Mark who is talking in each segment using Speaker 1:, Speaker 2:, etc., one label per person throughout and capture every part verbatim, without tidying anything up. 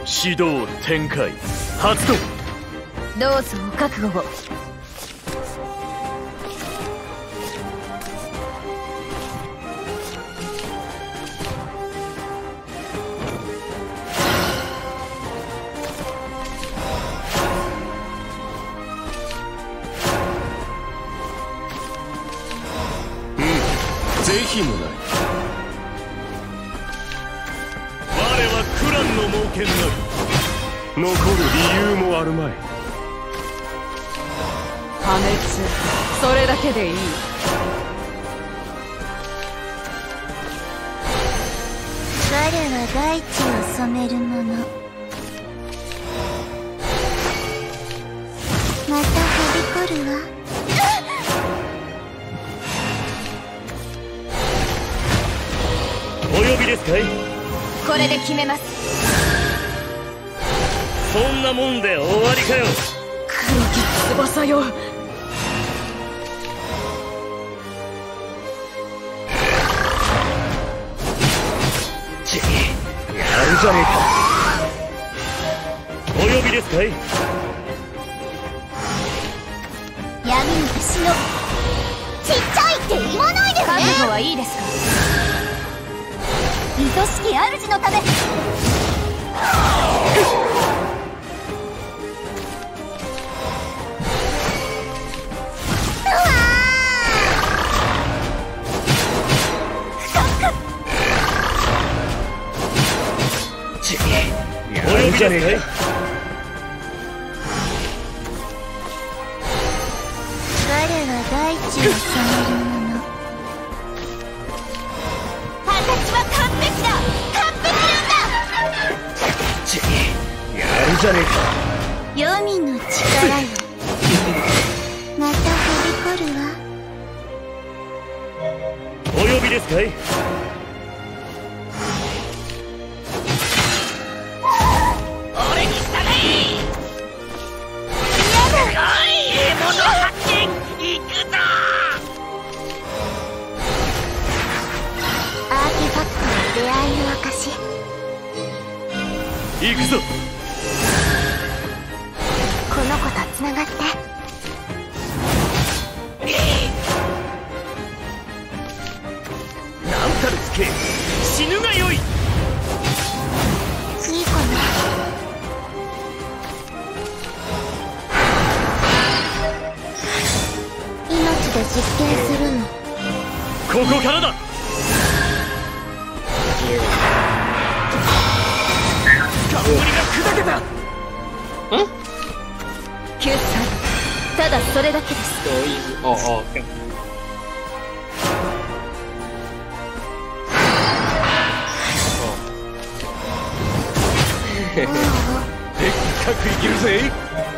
Speaker 1: 指導展開発動。
Speaker 2: どうぞお覚悟を。
Speaker 1: 是非もない。我はクランの猛犬なり、残る理由もあるまい。
Speaker 2: 破滅、それだけでいい。
Speaker 3: 我は大地を染める者。またはびこるわ。
Speaker 1: お呼びですかい？
Speaker 2: これで決めます。
Speaker 1: そんなもんで終わりかよ。
Speaker 2: 黒き翼よ。
Speaker 1: ち、やるじゃねえか。お呼びですかい？
Speaker 3: 闇に星のちっちゃいって言わないでね。
Speaker 2: 覚悟はいいですか？
Speaker 3: 愛しき主のため。
Speaker 1: ち、やるじゃねえか。
Speaker 3: 我は大地を染める者。私は完璧だ。完璧なんだ。
Speaker 1: ち、やるじゃねえか。
Speaker 3: 黄泉の力よ。またはびこるわ。
Speaker 1: お呼びですかい？俺に従え。
Speaker 3: 嫌だ。
Speaker 1: 獲物発見。行くぞ。
Speaker 3: アーティファクトの出会いの証。
Speaker 1: 行くぞ。
Speaker 3: この子とつながって。
Speaker 1: なんたるつけ、死ぬがよい。
Speaker 3: いい子ね。命で実験するの。
Speaker 1: ここからだ。冠が砕けた。
Speaker 4: ん？
Speaker 2: 救済、ただそれだけです。
Speaker 4: 哦哦，这样。
Speaker 1: でっかく生きるぜ。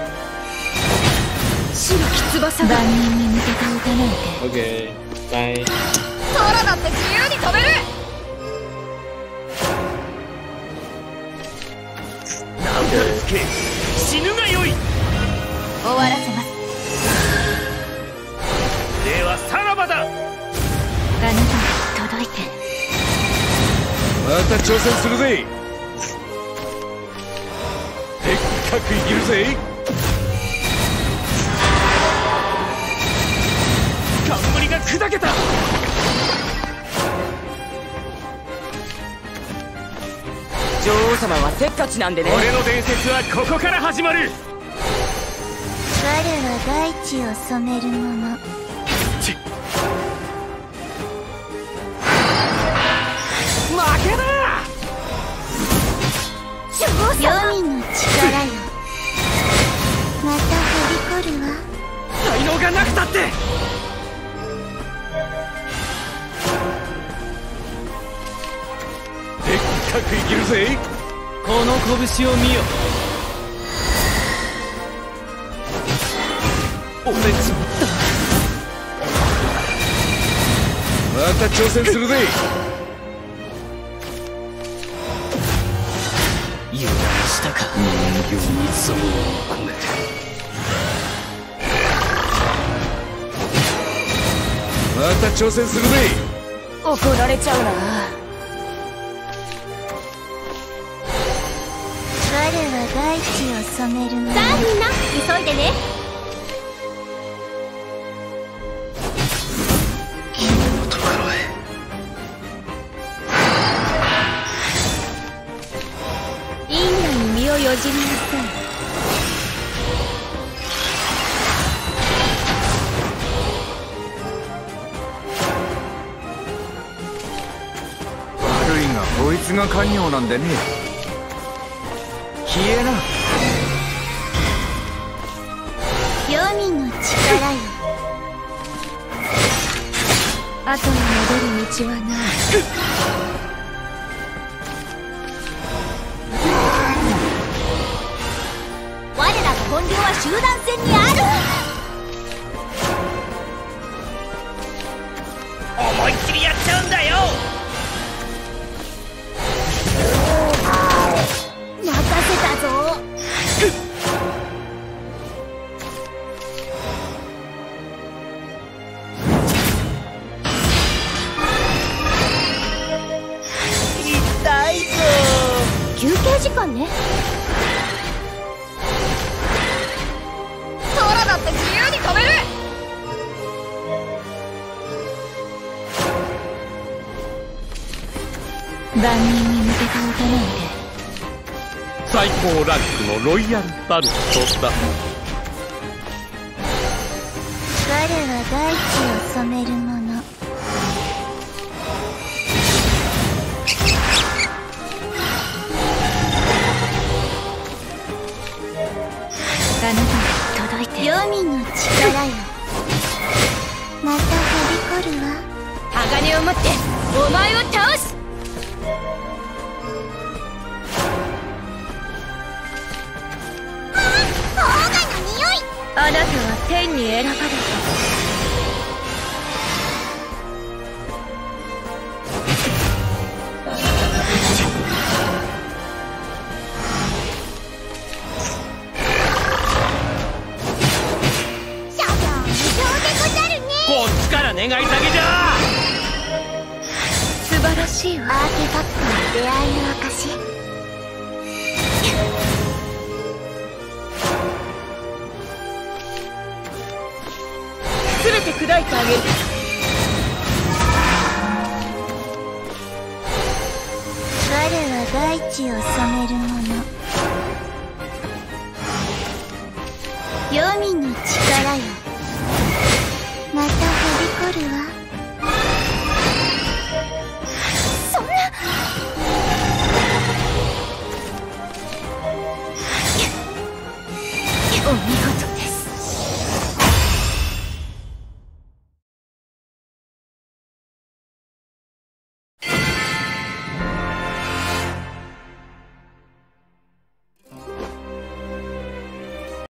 Speaker 2: 白き翼が万人に向けておかないで。
Speaker 4: OK，拜。
Speaker 2: 空だって自由に飛べる。
Speaker 1: なんたるつけ、死ぬがよい。
Speaker 2: 終わらせます。
Speaker 1: ではさらばだ。
Speaker 2: あなたに届いて。
Speaker 1: また挑戦するぜ。でっかく生きるぜ。冠が砕けた。
Speaker 5: 女王様はせっかちなんでね。
Speaker 1: 俺の伝説はここから始まる。
Speaker 3: 我は大地を染める者。
Speaker 1: ち、負けだ。
Speaker 3: 黄泉の力よ。またはびこるわ。
Speaker 1: 才能がなくたって。でっかく生きるぜ。
Speaker 5: この拳を見よ。
Speaker 1: 折れちまった。また挑戦するぜ。
Speaker 5: 油断したか。
Speaker 1: 人形に憎悪を込めて。また挑戦するぜ。
Speaker 2: 怒られちゃうな。
Speaker 3: 我は大地を染めるもの。
Speaker 2: さあみんな急いでね。
Speaker 6: 君のところへ。
Speaker 2: 因果に身をよじりなさい。
Speaker 7: 悪いがこいつが家業なんでね。消えな。
Speaker 3: 黄泉の力よ。
Speaker 2: 後に戻る道はない。我らの本領は集団戦にある。
Speaker 5: 思いっきりやっちゃうんだよ。
Speaker 2: 任せたぞ。
Speaker 5: 痛いぞ。
Speaker 2: 休憩時間ね。空だって自由に飛べる。万人に向けた歌なんて
Speaker 1: 最高ランクのロイヤルバルトだ。
Speaker 3: 我は大地を染めるもの。
Speaker 2: あなたに届いて。
Speaker 3: 黄泉の力よ。またはびこるわ。
Speaker 2: 鋼を持ってお前を倒す。
Speaker 3: オーガの匂い。
Speaker 2: あなたは天に選ばれた。
Speaker 3: 諸行無常でござるね。
Speaker 5: こっちから願い下げじゃ。
Speaker 2: 素晴らしいわ。
Speaker 3: アーティファクトの出会いの証。
Speaker 2: 全て砕いてあげる。
Speaker 3: 我は大地を染めるもの。黄泉の力よ。またはびこるわ。そんな。
Speaker 2: お見事。